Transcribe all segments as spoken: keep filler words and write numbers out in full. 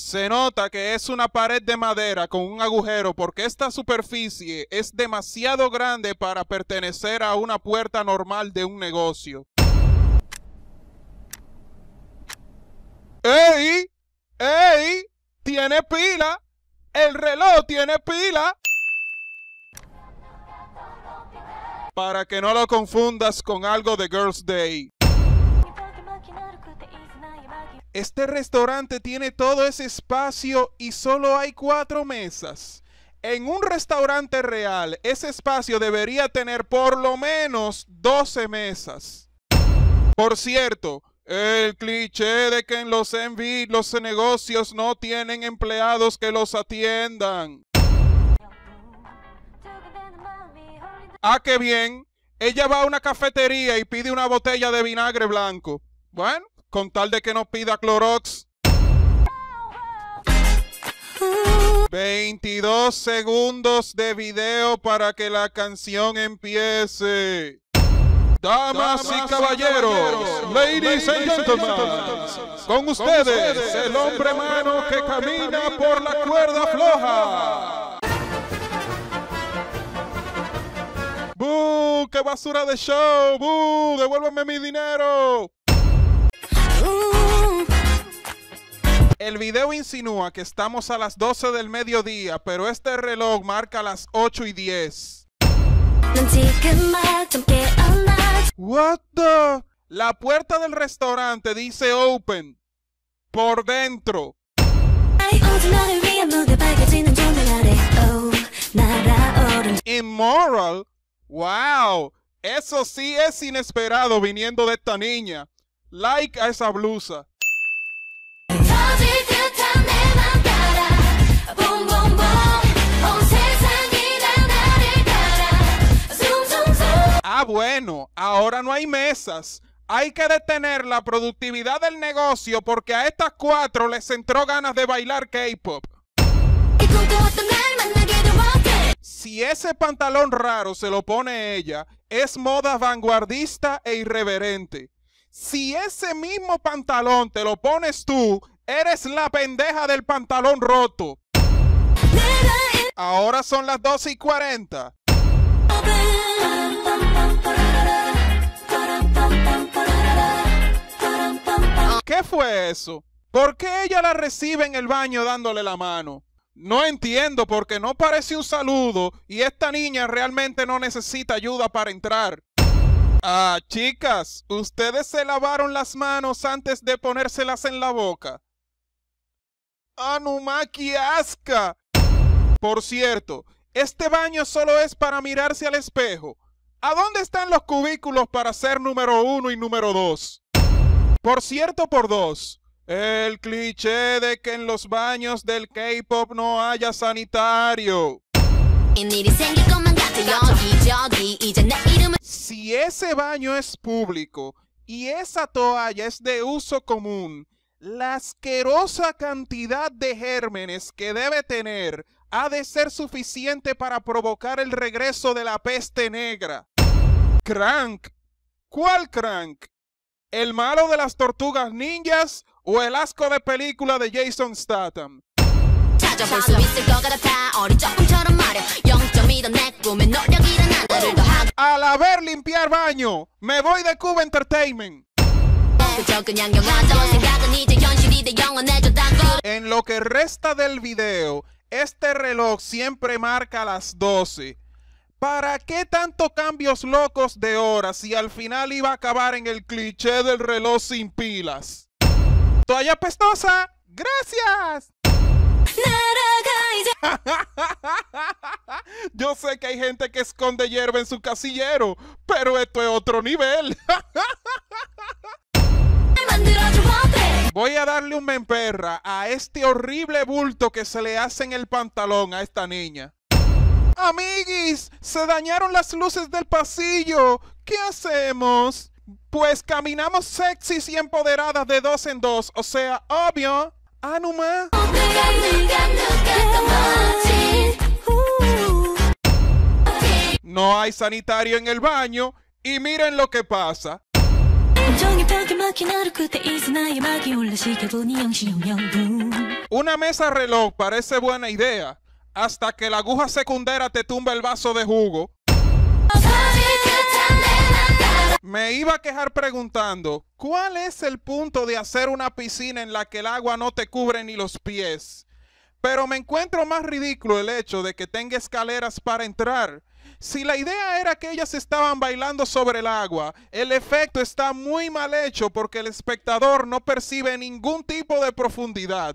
Se nota que es una pared de madera con un agujero porque esta superficie es demasiado grande para pertenecer a una puerta normal de un negocio. ¡Ey! ¡Ey! ¡Tiene pila! ¡El reloj tiene pila! Para que no lo confundas con algo de Girls' Day. Este restaurante tiene todo ese espacio y solo hay cuatro mesas. En un restaurante real, ese espacio debería tener por lo menos doce mesas. Por cierto, el cliché de que en los M V los negocios no tienen empleados que los atiendan. Ah, qué bien. Ella va a una cafetería y pide una botella de vinagre blanco. Bueno, con tal de que no pida Clorox. veintidós segundos de video para que la canción empiece. Damas, Damas y caballeros, caballeros ladies and gentlemen, con ustedes, con ustedes el hombre mano que camina por la cuerda floja. ¡Bú! ¡Qué basura de show! ¡Bú! ¡Devuélveme mi dinero! El video insinúa que estamos a las doce del mediodía, pero este reloj marca las ocho y diez. What the? La puerta del restaurante dice open. Por dentro. Immoral. Wow. Eso sí es inesperado viniendo de esta niña. Like a esa blusa. Ah, bueno, ahora no hay mesas. Hay que detener la productividad del negocio porque a estas cuatro les entró ganas de bailar K-pop. Si ese pantalón raro se lo pone ella, es moda vanguardista e irreverente. Si ese mismo pantalón te lo pones tú, eres la pendeja del pantalón roto. Ahora son las doce y cuarenta. ¿Qué fue eso? ¿Por qué ella la recibe en el baño dándole la mano? No entiendo porque no parece un saludo y esta niña realmente no necesita ayuda para entrar. Ah, chicas, ¿ustedes se lavaron las manos antes de ponérselas en la boca? ¡Anumaki asca! Por cierto, este baño solo es para mirarse al espejo. ¿A dónde están los cubículos para ser número uno y número dos? Por cierto, por dos, el cliché de que en los baños del K-pop no haya sanitario. Si ese baño es público y esa toalla es de uso común, la asquerosa cantidad de gérmenes que debe tener ha de ser suficiente para provocar el regreso de la peste negra. Crank. ¿Cuál Crank? ¿El malo de las tortugas ninjas o el asco de película de Jason Statham? Al haber limpiar baño, me voy de Cuba Entertainment. En lo que resta del video, este reloj siempre marca las doce. ¿Para qué tanto cambios locos de horas si al final iba a acabar en el cliché del reloj sin pilas? ¡Toalla pestosa! ¡Gracias! Yo sé que hay gente que esconde hierba en su casillero, pero esto es otro nivel. Voy a darle un memperra a este horrible bulto que se le hace en el pantalón a esta niña. Amiguis, se dañaron las luces del pasillo. ¿Qué hacemos? Pues caminamos sexys y empoderadas de dos en dos. O sea, obvio. Anuma. No hay sanitario en el baño y miren lo que pasa. Una mesa reloj parece buena idea, hasta que la aguja secundera te tumba el vaso de jugo. Me iba a quejar preguntando, ¿cuál es el punto de hacer una piscina en la que el agua no te cubre ni los pies? Pero me encuentro más ridículo el hecho de que tenga escaleras para entrar. Si la idea era que ellas estaban bailando sobre el agua, el efecto está muy mal hecho porque el espectador no percibe ningún tipo de profundidad.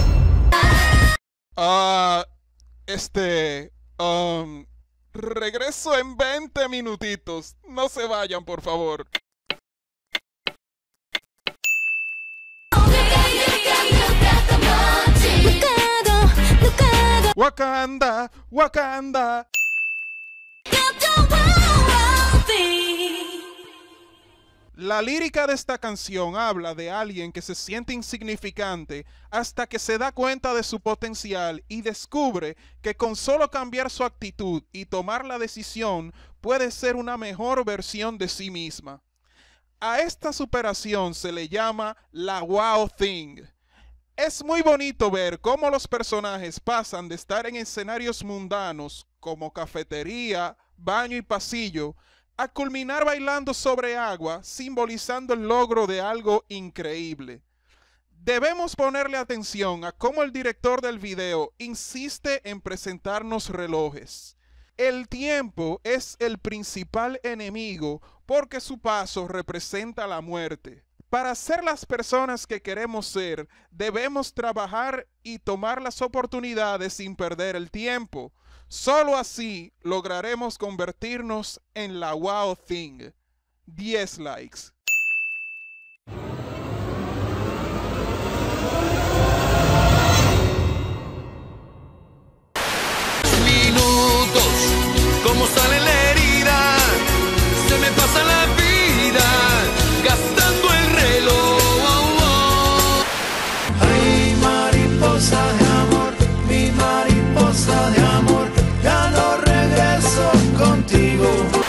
Ah, este, um, regreso en veinte minutitos. No se vayan, por favor. Wakanda, Wakanda. La lírica de esta canción habla de alguien que se siente insignificante hasta que se da cuenta de su potencial y descubre que con solo cambiar su actitud y tomar la decisión puede ser una mejor versión de sí misma. A esta superación se le llama la Wow Thing. Es muy bonito ver cómo los personajes pasan de estar en escenarios mundanos como cafetería, baño y pasillo a culminar bailando sobre agua, simbolizando el logro de algo increíble. Debemos ponerle atención a cómo el director del video insiste en presentarnos relojes. El tiempo es el principal enemigo porque su paso representa la muerte. Para ser las personas que queremos ser, debemos trabajar y tomar las oportunidades sin perder el tiempo. Solo así lograremos convertirnos en la Wow Thing. diez likes. Minutos, como sale la herida, se me pasa la vida, gastando el reloj. Ay, mariposa de amor, mi mariposa de amor, ya no regreso contigo.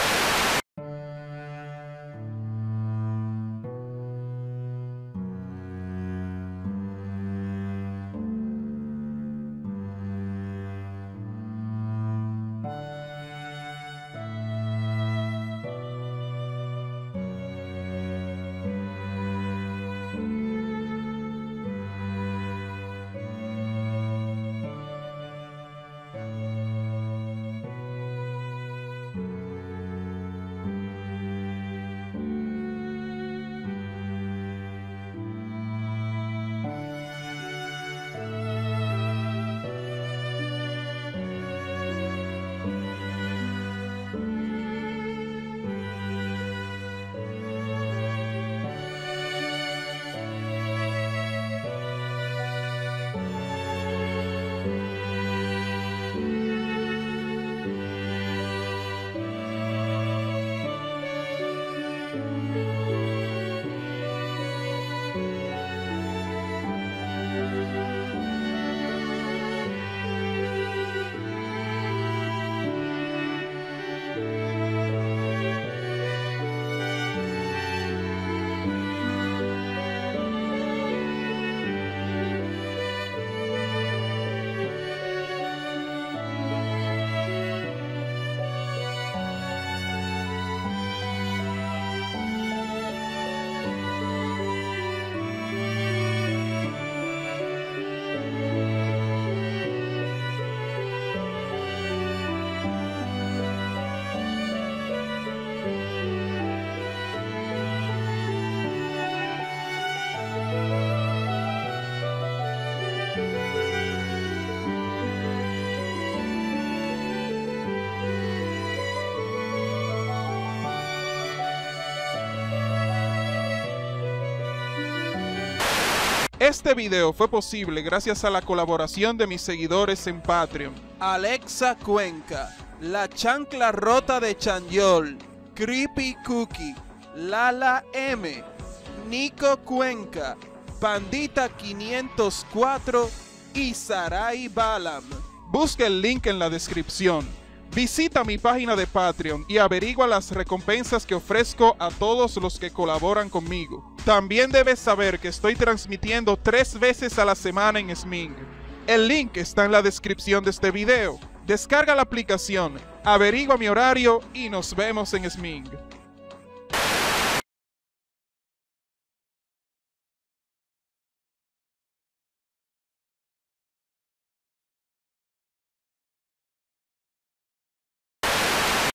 Este video fue posible gracias a la colaboración de mis seguidores en Patreon: Alexa Cuenca, La Chancla Rota de Chanyol, Creepy Cookie, Lala M, Nico Cuenca, Pandita quinientos cuatro y Sarai Balam. Busca el link en la descripción. Visita mi página de Patreon y averigua las recompensas que ofrezco a todos los que colaboran conmigo. También debes saber que estoy transmitiendo tres veces a la semana en Sming. El link está en la descripción de este video. Descarga la aplicación, averigua mi horario y nos vemos en Sming.